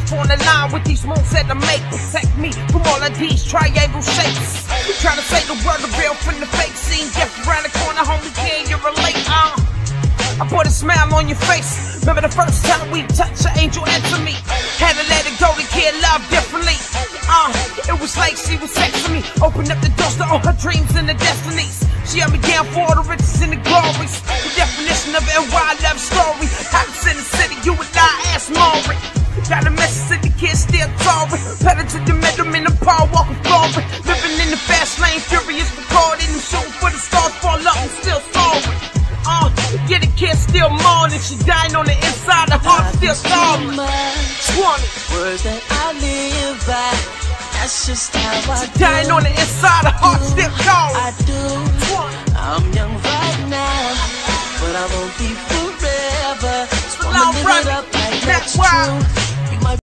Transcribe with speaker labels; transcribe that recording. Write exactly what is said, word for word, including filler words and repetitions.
Speaker 1: life on the line with these moves that I make. Protect me from all of these triangle shapes. Trying to say the world the real from the fake scene. Get around the corner, homie, can you relate? Uh, I put a smile on your face. Remember the first time we touched an angel into me. Had to let it go to get love differently. Uh, it was like she was sexing me. Opened up the doors to all her dreams and the destinies. She held me down for all the riches and the glories. The definition of N Y love story. House in the city, you and I ask Maury. Got a message to the kids still touring. Pedal to the middle in the power walking forward. Living in the fast lane, furious, recording and shooting for the stars. Fall up and still soaring. Uh, get a kid still mourning. She dying on the inside, the heart still soaring. twenty
Speaker 2: words that I live by. That's just how I
Speaker 1: do. Dying on the inside, the heart still calling.
Speaker 2: I do. I'm young right now, but I won't be forever. So I'ma live it up like that's true.